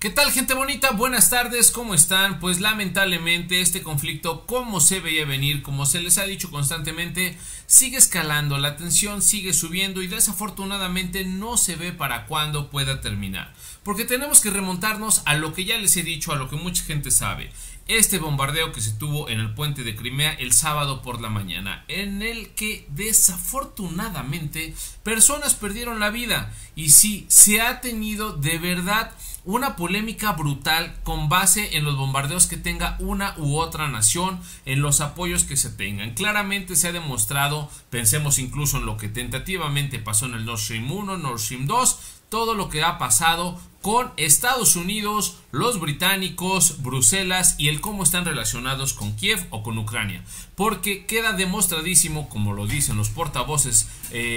¿Qué tal, gente bonita? Buenas tardes, ¿cómo están? Pues lamentablemente este conflicto, como se veía venir, como se les ha dicho constantemente, sigue escalando, la tensión sigue subiendo y desafortunadamente no se ve para cuándo pueda terminar. Porque tenemos que remontarnos a lo que ya les he dicho, a lo que mucha gente sabe. Este bombardeo que se tuvo en el puente de Crimea el sábado por la mañana, en el que desafortunadamente personas perdieron la vida. Y sí, se ha tenido de verdad una polémica brutal con base en los bombardeos que tenga una u otra nación, en los apoyos que se tengan. Claramente se ha demostrado, pensemos incluso en lo que tentativamente pasó en el Nord Stream 1, Nord Stream 2, todo lo que ha pasado con Estados Unidos, los británicos, Bruselas y el cómo están relacionados con Kiev o con Ucrania. Porque queda demostradísimo, como lo dicen los portavoces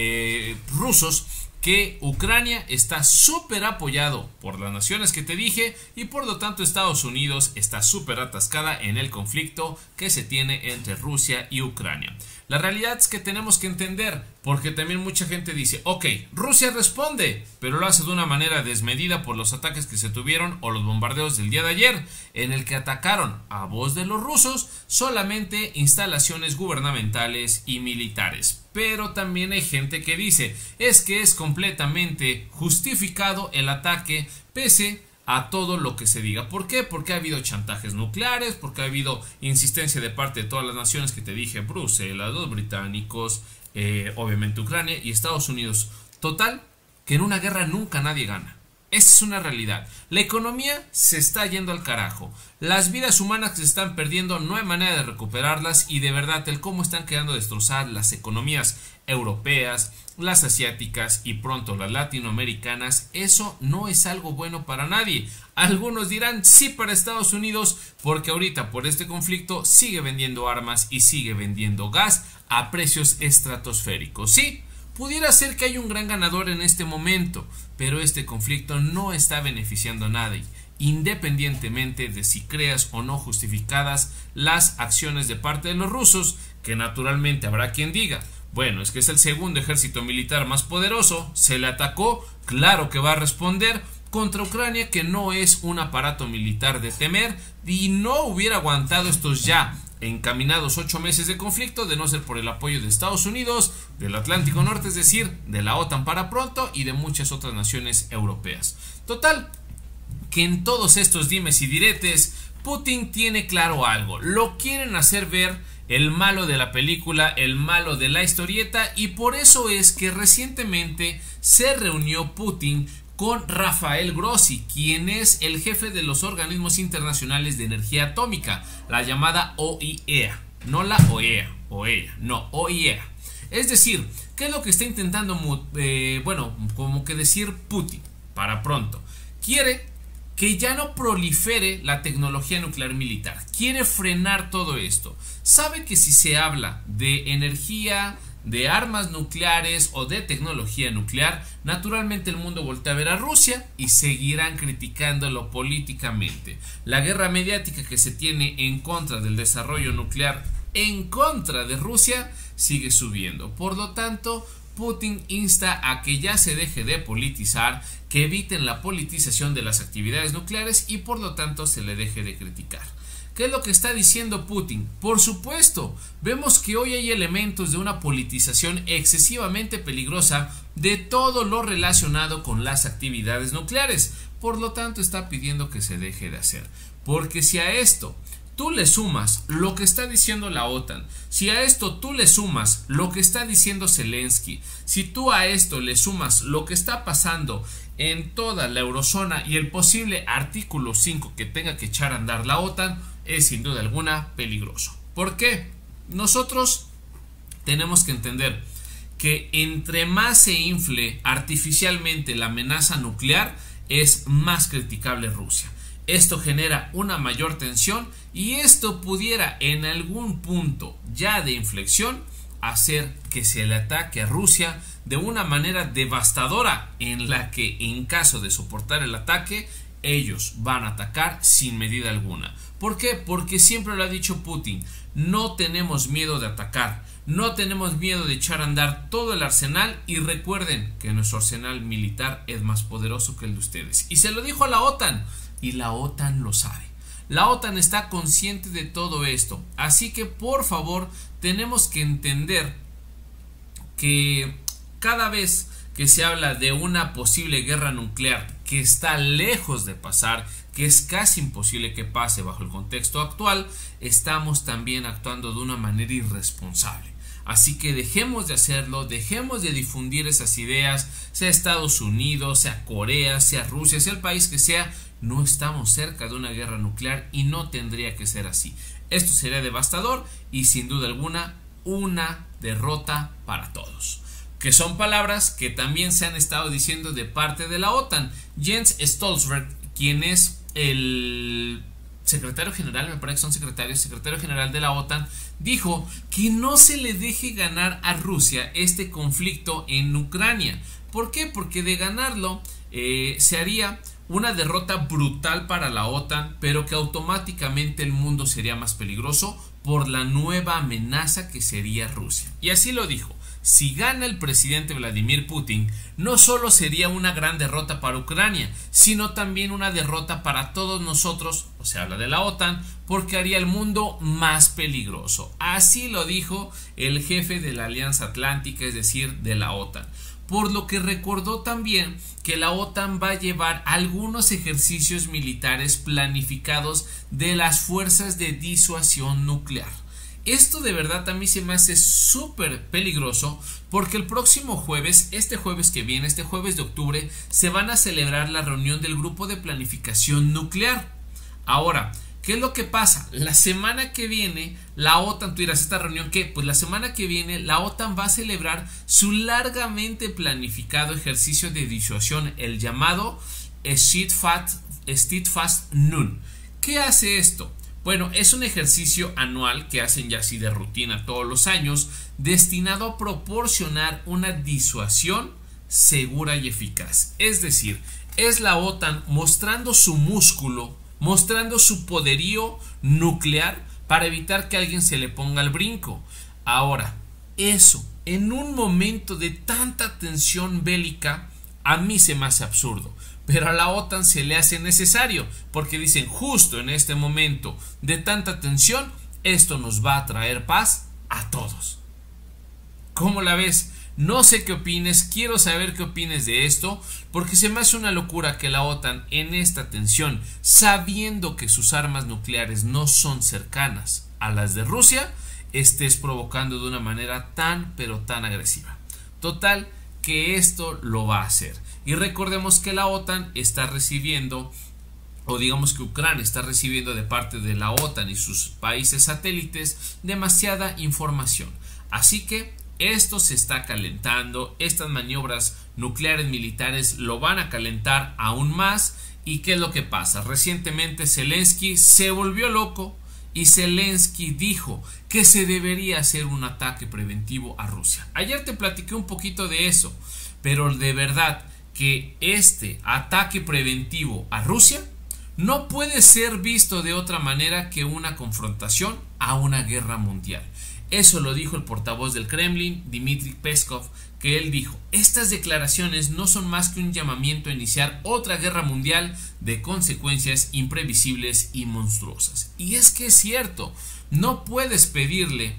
rusos, que Ucrania está súper apoyado por las naciones que te dije y por lo tanto Estados Unidos está súper atascada en el conflicto que se tiene entre Rusia y Ucrania. La realidad es que tenemos que entender, porque también mucha gente dice, ok, Rusia responde, pero lo hace de una manera desmedida por los ataques que se tuvieron o los bombardeos del día de ayer, en el que atacaron a voz de los rusos solamente instalaciones gubernamentales y militares. Pero también hay gente que dice, es que es completamente justificado el ataque pese a todo lo que se diga. ¿Por qué? Porque ha habido chantajes nucleares, porque ha habido insistencia de parte de todas las naciones que te dije, Bruselas, los británicos, obviamente Ucrania y Estados Unidos. Total, que en una guerra nunca nadie gana. Esa es una realidad. La economía se está yendo al carajo. Las vidas humanas que se están perdiendo no hay manera de recuperarlas y de verdad el cómo están quedando destrozadas las economías europeas, las asiáticas y pronto las latinoamericanas, eso no es algo bueno para nadie. Algunos dirán sí para Estados Unidos porque ahorita por este conflicto sigue vendiendo armas y sigue vendiendo gas a precios estratosféricos. Sí, pudiera ser que haya un gran ganador en este momento, pero este conflicto no está beneficiando a nadie, independientemente de si creas o no justificadas las acciones de parte de los rusos, que naturalmente habrá quien diga, bueno, es que es el segundo ejército militar más poderoso, se le atacó, claro que va a responder contra Ucrania, que no es un aparato militar de temer y no hubiera aguantado estos ya encaminados 8 meses de conflicto de no ser por el apoyo de Estados Unidos, del Atlántico Norte, es decir, de la OTAN para pronto y de muchas otras naciones europeas. Total, que en todos estos dimes y diretes, Putin tiene claro algo, lo quieren hacer ver el malo de la película, el malo de la historieta, y por eso es que recientemente se reunió Putin con Rafael Grossi, quien es el jefe de los organismos internacionales de energía atómica, la llamada OIEA, no la OEA, no, OIEA. Es decir, ¿qué es lo que está intentando, como que decir Putin para pronto? Quiere que ya no prolifere la tecnología nuclear militar, quiere frenar todo esto. Sabe que si se habla de energía, de armas nucleares o de tecnología nuclear, naturalmente el mundo voltea a ver a Rusia y seguirán criticándolo políticamente. La guerra mediática que se tiene en contra del desarrollo nuclear en contra de Rusia sigue subiendo. Por lo tanto, Putin insta a que ya se deje de politizar, que eviten la politización de las actividades nucleares y por lo tanto se le deje de criticar. ¿Qué es lo que está diciendo Putin? Por supuesto, vemos que hoy hay elementos de una politización excesivamente peligrosa de todo lo relacionado con las actividades nucleares. Por lo tanto, está pidiendo que se deje de hacer. Porque si a esto tú le sumas lo que está diciendo la OTAN, si a esto tú le sumas lo que está diciendo Zelensky, si tú a esto le sumas lo que está pasando en toda la eurozona y el posible artículo 5 que tenga que echar a andar la OTAN, es sin duda alguna peligroso. ¿Por qué? Nosotros tenemos que entender que entre más se infle artificialmente la amenaza nuclear, es más criticable Rusia. Esto genera una mayor tensión y esto pudiera en algún punto ya de inflexión hacer que se le ataque a Rusia de una manera devastadora, en la que en caso de soportar el ataque ellos van a atacar sin medida alguna. ¿Por qué? Porque siempre lo ha dicho Putin, no tenemos miedo de atacar, no tenemos miedo de echar a andar todo el arsenal y recuerden que nuestro arsenal militar es más poderoso que el de ustedes. Y se lo dijo a la OTAN, y la OTAN lo sabe. La OTAN está consciente de todo esto, así que por favor tenemos que entender que cada vez que se habla de una posible guerra nuclear que está lejos de pasar, que es casi imposible que pase bajo el contexto actual, estamos también actuando de una manera irresponsable. Así que dejemos de hacerlo, dejemos de difundir esas ideas, sea Estados Unidos, sea Corea, sea Rusia, sea el país que sea, no estamos cerca de una guerra nuclear y no tendría que ser así. Esto sería devastador y sin duda alguna una derrota para todos. Que son palabras que también se han estado diciendo de parte de la OTAN. Jens Stoltenberg, quien es el secretario general, me parece que son secretario general de la OTAN, dijo que no se le deje ganar a Rusia este conflicto en Ucrania. ¿Por qué? Porque de ganarlo se haría una derrota brutal para la OTAN, pero que automáticamente el mundo sería más peligroso por la nueva amenaza que sería Rusia. Y así lo dijo. Si gana el presidente Vladimir Putin, no solo sería una gran derrota para Ucrania, sino también una derrota para todos nosotros, o sea, habla de la OTAN, porque haría el mundo más peligroso. Así lo dijo el jefe de la Alianza Atlántica, es decir, de la OTAN. Por lo que recordó también que la OTAN va a llevar algunos ejercicios militares planificados de las fuerzas de disuasión nuclear. Esto de verdad a mí se me hace súper peligroso porque el próximo jueves, este jueves que viene, este jueves de octubre, se van a celebrar la reunión del grupo de planificación nuclear. Ahora, ¿qué es lo que pasa? La semana que viene la OTAN, tú dirás, ¿esta reunión qué? Pues la semana que viene la OTAN va a celebrar su largamente planificado ejercicio de disuasión, el llamado Steadfast Nun. ¿Qué hace esto? Bueno, es un ejercicio anual que hacen ya así de rutina todos los años, destinado a proporcionar una disuasión segura y eficaz. Es decir, es la OTAN mostrando su músculo, mostrando su poderío nuclear para evitar que alguien se le ponga al brinco. Ahora, eso, en un momento de tanta tensión bélica, a mí se me hace absurdo. Pero a la OTAN se le hace necesario, porque dicen justo en este momento de tanta tensión, esto nos va a traer paz a todos. ¿Cómo la ves? No sé qué opines, quiero saber qué opines de esto, porque se me hace una locura que la OTAN en esta tensión, sabiendo que sus armas nucleares no son cercanas a las de Rusia, estés provocando de una manera tan pero tan agresiva. Total, que esto lo va a hacer. Y recordemos que la OTAN está recibiendo, o digamos que Ucrania está recibiendo de parte de la OTAN y sus países satélites demasiada información. Así que esto se está calentando, estas maniobras nucleares militares lo van a calentar aún más. ¿Y qué es lo que pasa? Recientemente Zelensky se volvió loco y Zelensky dijo que se debería hacer un ataque preventivo a Rusia. Ayer te platiqué un poquito de eso, pero de verdad que este ataque preventivo a Rusia no puede ser visto de otra manera que una confrontación a una guerra mundial. Eso lo dijo el portavoz del Kremlin, Dmitry Peskov, que él dijo: estas declaraciones no son más que un llamamiento a iniciar otra guerra mundial de consecuencias imprevisibles y monstruosas. Y es que es cierto, no puedes pedirle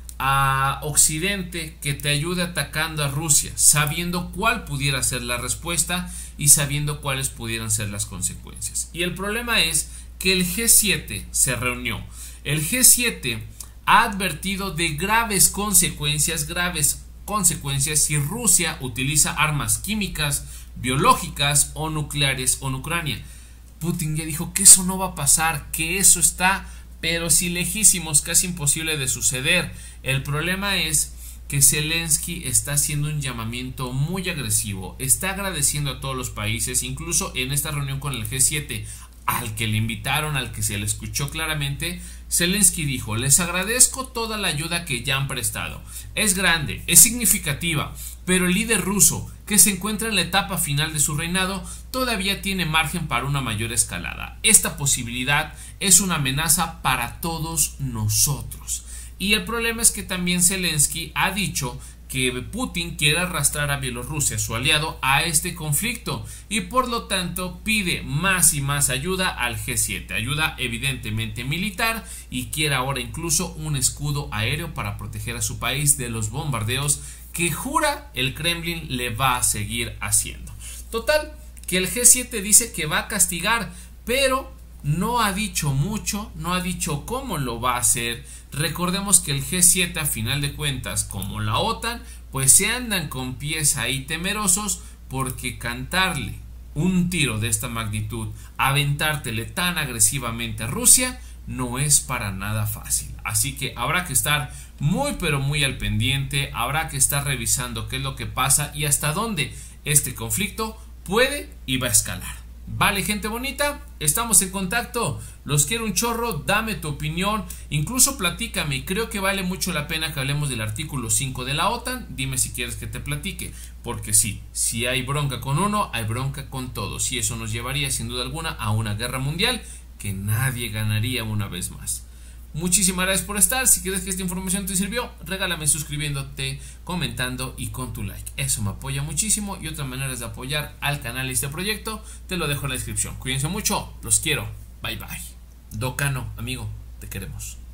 a Occidente que te ayude atacando a Rusia, sabiendo cuál pudiera ser la respuesta y sabiendo cuáles pudieran ser las consecuencias. Y el problema es que el G7 se reunió. El G7 ha advertido de graves consecuencias si Rusia utiliza armas químicas, biológicas o nucleares en Ucrania. Putin ya dijo que eso no va a pasar, que eso está pero sí lejísimos, casi imposible de suceder. El problema es que Zelensky está haciendo un llamamiento muy agresivo, está agradeciendo a todos los países, incluso en esta reunión con el G7 al que le invitaron, al que se le escuchó claramente. Zelensky dijo: les agradezco toda la ayuda que ya han prestado, es grande, es significativa, pero el líder ruso, que se encuentra en la etapa final de su reinado, todavía tiene margen para una mayor escalada. Esta posibilidad es una amenaza para todos nosotros. Y el problema es que también Zelensky ha dicho que Putin quiere arrastrar a Bielorrusia, su aliado, a este conflicto y por lo tanto pide más y más ayuda al G7, ayuda evidentemente militar, y quiere ahora incluso un escudo aéreo para proteger a su país de los bombardeos que jura el Kremlin le va a seguir haciendo. Total, que el G7 dice que va a castigar, pero no ha dicho mucho, no ha dicho cómo lo va a hacer. Recordemos que el G7 a final de cuentas, como la OTAN, pues se andan con pies ahí temerosos, porque cantarle un tiro de esta magnitud, aventártele tan agresivamente a Rusia, no es para nada fácil. Así que habrá que estar muy pero muy al pendiente, habrá que estar revisando qué es lo que pasa y hasta dónde este conflicto puede y va a escalar. Vale, gente bonita, estamos en contacto, los quiero un chorro, dame tu opinión, incluso platícame, creo que vale mucho la pena que hablemos del artículo 5 de la OTAN, dime si quieres que te platique, porque sí, si hay bronca con uno, hay bronca con todos, y eso nos llevaría sin duda alguna a una guerra mundial que nadie ganaría una vez más. Muchísimas gracias por estar. Si quieres que esta información te sirvió, regálame suscribiéndote, comentando y con tu like. Eso me apoya muchísimo, y otras maneras de apoyar al canal y este proyecto te lo dejo en la descripción. Cuídense mucho, los quiero. Bye bye. Docano, amigo, te queremos.